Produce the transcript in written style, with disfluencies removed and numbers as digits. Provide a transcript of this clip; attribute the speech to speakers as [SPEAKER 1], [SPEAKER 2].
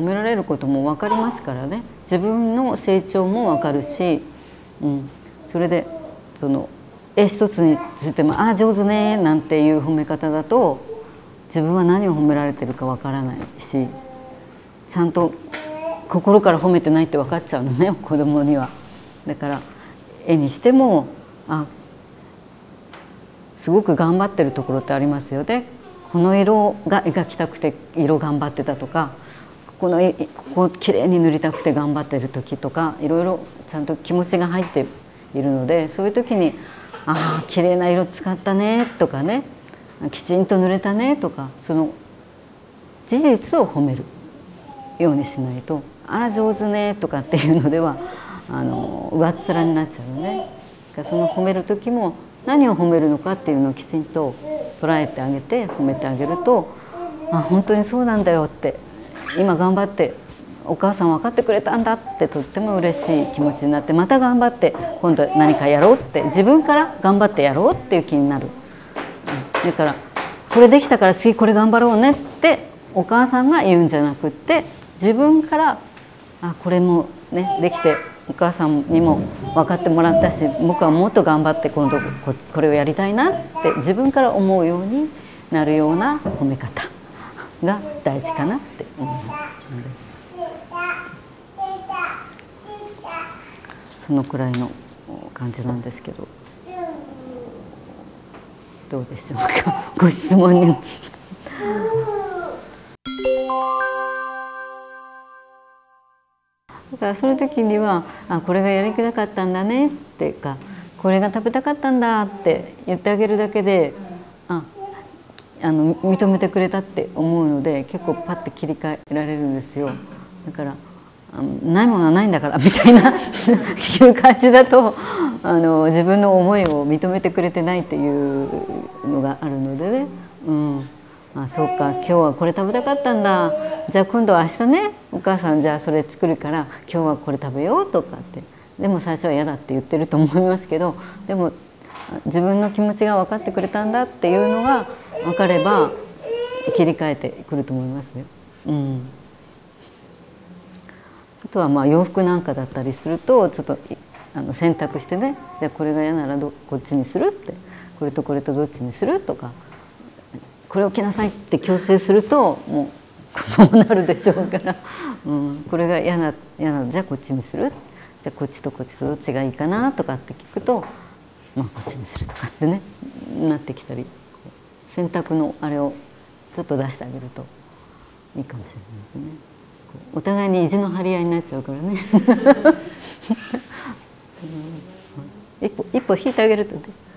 [SPEAKER 1] 褒められることも分かりますからね。自分の成長も分かるし、それで一つについても「ああ上手ね」なんていう褒め方だと自分は何を褒められてるか分からないし、ちゃんと心から褒めてないって分かっちゃうのね、子供には。だから絵にしてもすごく頑張ってるところってありますよね。この色が描きたくて色頑張ってたとか、ここきれいに塗りたくて頑張ってる時とか、いろいろちゃんと気持ちが入っているので、そういう時に「ああきれいな色使ったね」とかね「きちんと塗れたね」とか、その事実を褒めるようにしないと「あら上手ね」とかっていうのでは上っ面になっちゃうのね。その褒める時も何を褒めるのかっていうのをきちんと捉えてあげて褒めてあげると「あ本当にそうなんだよ」って「今頑張ってお母さん分かってくれたんだ」ってとっても嬉しい気持ちになって、また頑張って今度何かやろうって自分から頑張ってやろうっていう気になる。だからこれできたから次これ頑張ろうねってお母さんが言うんじゃなくって、自分からこれもねできてお母さんにも分かってもらったし、僕はもっと頑張って今度これをやりたいなって自分から思うようになるような褒め方が大事かなって思うので、そのくらいの感じなんですけど、どうでしょうかご質問に。だからその時には「これがやりたかったんだね」っていうか「これが食べたかったんだ」って言ってあげるだけで認めてくれたって思うので、結構パッて切り替えられるんですよ。だからないものはないんだからみたいないう感じだと自分の思いを認めてくれてないっていうのがあるのでね。そうか今日はこれ食べたかったんだ、じゃあ今度は明日ねお母さんじゃあそれ作るから今日はこれ食べようとかって、でも最初は嫌だって言ってると思いますけど、でも自分の気持ちが分かってくれたんだっていうのが分かれば切り替えてくると思いますよ。あとは洋服なんかだったりするとちょっと選択してね、じゃあこれが嫌ならこっちにするって、これとこれとどっちにするとか、これを着なさいって強制するともうこうなるでしょうから、これが嫌なじゃあこっちにする、じゃあこっちとこっちとどっちがいいかなとかって聞くとこっちにするとかってねなってきたり、選択のあれをちょっと出してあげるといいかもしれないですね。お互いに意地の張り合いになっちゃうからね一歩引いてあげるとね。